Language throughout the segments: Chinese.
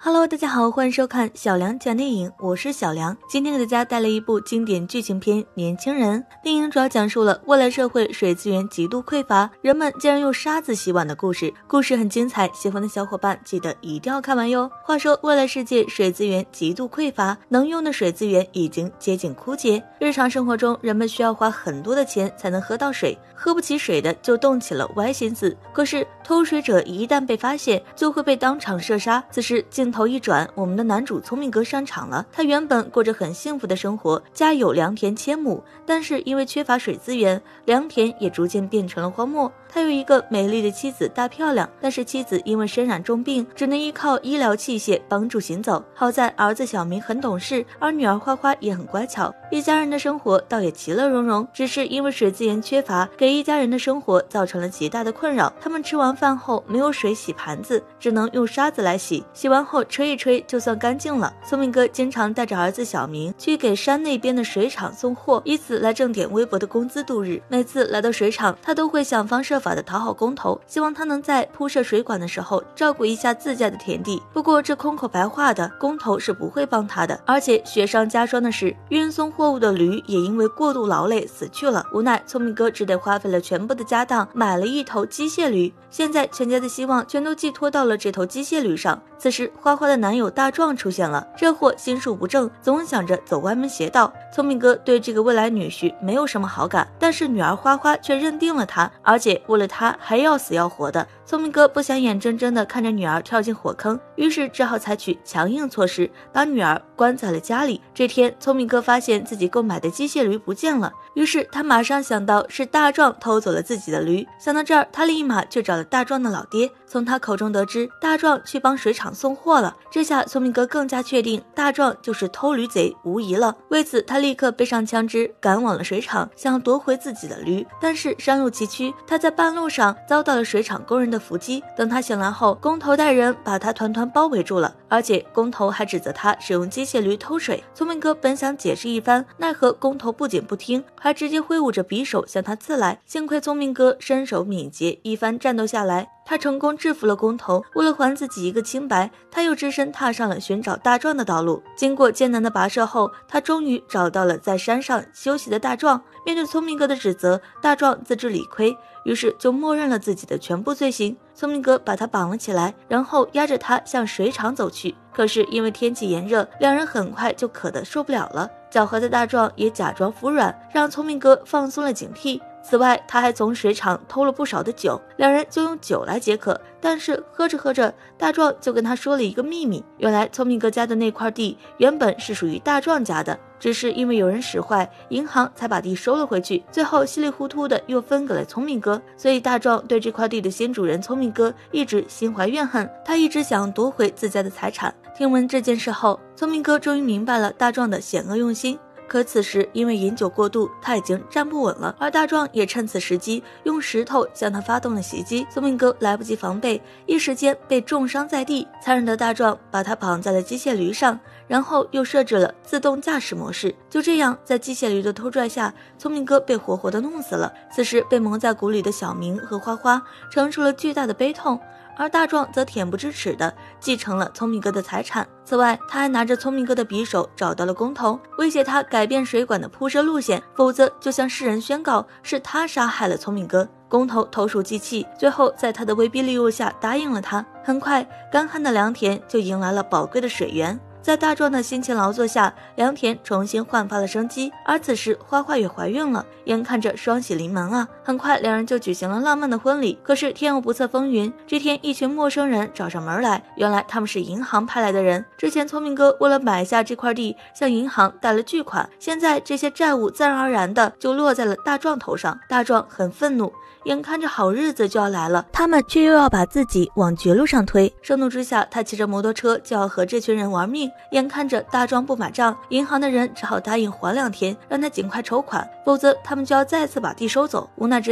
Hello， 大家好，欢迎收看小梁讲电影，我是小梁。今天给大家带来一部经典剧情片《年轻人》。电影主要讲述了未来社会水资源极度匮乏，人们竟然用沙子洗碗的故事。故事很精彩，喜欢的小伙伴记得一定要看完哟。话说，未来世界水资源极度匮乏，能用的水资源已经接近枯竭。日常生活中，人们需要花很多的钱才能喝到水，喝不起水的就动起了歪心思。可是偷水者一旦被发现，就会被当场射杀。此时镜头一转，我们的男主聪明哥上场了。他原本过着很幸福的生活，家有良田千亩，但是因为缺乏水资源，良田也逐渐变成了荒漠。他有一个美丽的妻子大漂亮，但是妻子因为身染重病，只能依靠医疗器械帮助行走。好在儿子小明很懂事，而女儿花花也很乖巧，一家人的生活倒也其乐融融。只是因为水资源缺乏，给一家人的生活造成了极大的困扰。他们吃完饭后没有水洗盘子，只能用沙子来洗，洗完后吹一吹就算干净了。聪明哥经常带着儿子小明去给山那边的水厂送货，以此来挣点微薄的工资度日。每次来到水厂，他都会想方设法的讨好工头，希望他能在铺设水管的时候照顾一下自家的田地。不过这空口白话的，工头是不会帮他的。而且雪上加霜的是，运送货物的驴也因为过度劳累死去了。无奈聪明哥只得花费了全部的家当买了一头机械驴，现在全家的希望全都寄托到了这头机械驴上。此时花花的男友大壮出现了，这货心术不正，总想着走歪门邪道。聪明哥对这个未来女婿没有什么好感，但是女儿花花却认定了他，而且为了他还要死要活的。聪明哥不想眼睁睁地看着女儿跳进火坑，于是只好采取强硬措施，把女儿关在了家里。这天聪明哥发现自己购买的机械驴不见了，于是他马上想到是大壮偷走了自己的驴。想到这儿，他立马去找了大壮的老爹，从他口中得知大壮去帮水厂送货了。这下聪明哥更加确定大壮就是偷驴贼无疑了。为此他立刻背上枪支赶往了水厂，想夺回自己的驴。但是山路崎岖，他在半路上遭到了水厂工人的伏击。等他醒来后，工头带人把他团团包围住了，而且工头还指责他使用机械驴偷水。聪明哥本想解释一番，奈何工头不仅不听，还直接挥舞着匕首向他刺来。幸亏聪明哥身手敏捷，一番战斗下来，他成功制服了工头。为了还自己一个清白，他又只身踏上了寻找大壮的道路。经过艰难的跋涉后，他终于找到了在山上休息的大壮。面对聪明哥的指责，大壮自知理亏，于是就默认了自己的全部罪行。聪明哥把他绑了起来，然后押着他向水厂走去。可是因为天气炎热，两人很快就渴得受不了了。狡猾的大壮也假装服软，让聪明哥放松了警惕。此外，他还从水厂偷了不少的酒，两人就用酒来解渴。但是喝着喝着，大壮就跟他说了一个秘密，原来聪明哥家的那块地原本是属于大壮家的，只是因为有人使坏，银行才把地收了回去，最后稀里糊涂的又分给了聪明哥。所以大壮对这块地的新主人聪明哥一直心怀怨恨，他一直想夺回自家的财产。听闻这件事后，聪明哥终于明白了大壮的险恶用心。可此时因为饮酒过度，他已经站不稳了，而大壮也趁此时机用石头向他发动了袭击。聪明哥来不及防备，一时间被重伤在地。残忍的大壮把他绑在了机械驴上，然后又设置了自动驾驶模式。就这样，在机械驴的拖拽下，聪明哥被活活的弄死了。此时被蒙在鼓里的小明和花花承受了巨大的悲痛，而大壮则恬不知耻地继承了聪明哥的财产。此外，他还拿着聪明哥的匕首找到了工头，威胁他改变水管的铺设路线，否则就向世人宣告是他杀害了聪明哥。工头投鼠忌器，最后在他的威逼利诱下答应了他。很快，干旱的良田就迎来了宝贵的水源。在大壮的辛勤劳作下，良田重新焕发了生机。而此时花花也怀孕了，眼看着双喜临门啊！很快两人就举行了浪漫的婚礼。可是天有不测风云，这天一群陌生人找上门来，原来他们是银行派来的人。之前聪明哥为了买下这块地，向银行贷了巨款，现在这些债务自然而然的就落在了大壮头上。大壮很愤怒，眼看着好日子就要来了，他们却又要把自己往绝路上推。盛怒之下，他骑着摩托车就要和这群人玩命。眼看着大壮不买账，银行的人只好答应缓2天，让他尽快筹款，否则他们就要再次把地收走。无奈之下，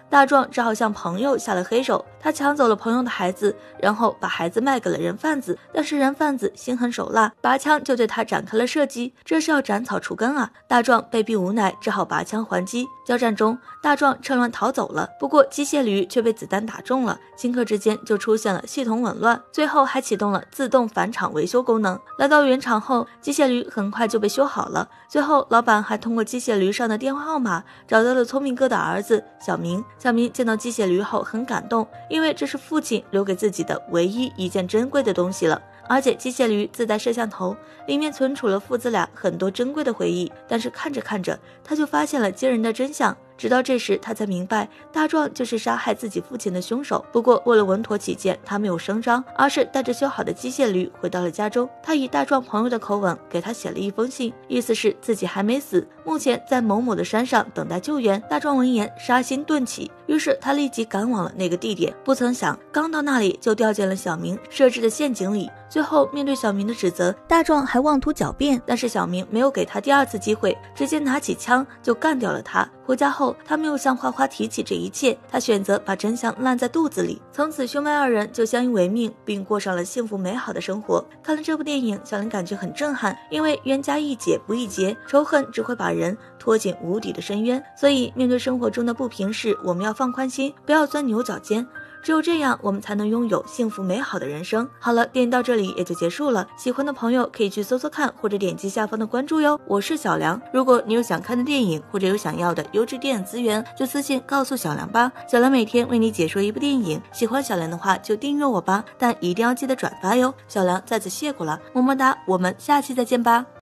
大壮只好向朋友下了黑手，他抢走了朋友的孩子，然后把孩子卖给了人贩子。但是人贩子心狠手辣，拔枪就对他展开了射击，这是要斩草除根啊！大壮被逼无奈，只好拔枪还击。交战中，大壮趁乱逃走了，不过机械驴却被子弹打中了，顷刻之间就出现了系统紊乱，最后还启动了自动返厂维修功能。来到原厂后，机械驴很快就被修好了。最后，老板还通过机械驴上的电话号码找到了聪明哥的儿子小明。小明见到机械驴后很感动，因为这是父亲留给自己的唯一一件珍贵的东西了。而且机械驴自带摄像头，里面存储了父子俩很多珍贵的回忆。但是看着看着，他就发现了惊人的真相。直到这时，他才明白大壮就是杀害自己父亲的凶手。不过为了稳妥起见，他没有声张，而是带着修好的机械驴回到了家中。他以大壮朋友的口吻给他写了一封信，意思是自己还没死，目前在某某的山上等待救援。大壮闻言杀心顿起，于是他立即赶往了那个地点。不曾想，刚到那里就掉进了小明设置的陷阱里。最后面对小明的指责，大壮还妄图狡辩，但是小明没有给他第二次机会，直接拿起枪就干掉了他。回家后，他没有向花花提起这一切，他选择把真相烂在肚子里。从此兄妹二人就相依为命，并过上了幸福美好的生活。看了这部电影，小林感觉很震撼，因为冤家宜解不宜结，仇恨只会把人拖进无底的深渊。所以面对生活中的不平事，我们要放宽心，不要钻牛角尖，只有这样，我们才能拥有幸福美好的人生。好了，电影到这里也就结束了。喜欢的朋友可以去搜搜看，或者点击下方的关注哟。我是小梁，如果你有想看的电影，或者有想要的优质电影资源，就私信告诉小梁吧。小梁每天为你解说一部电影，喜欢小梁的话就订阅我吧，但一定要记得转发哟。小梁在此谢过了，么么哒，我们下期再见吧。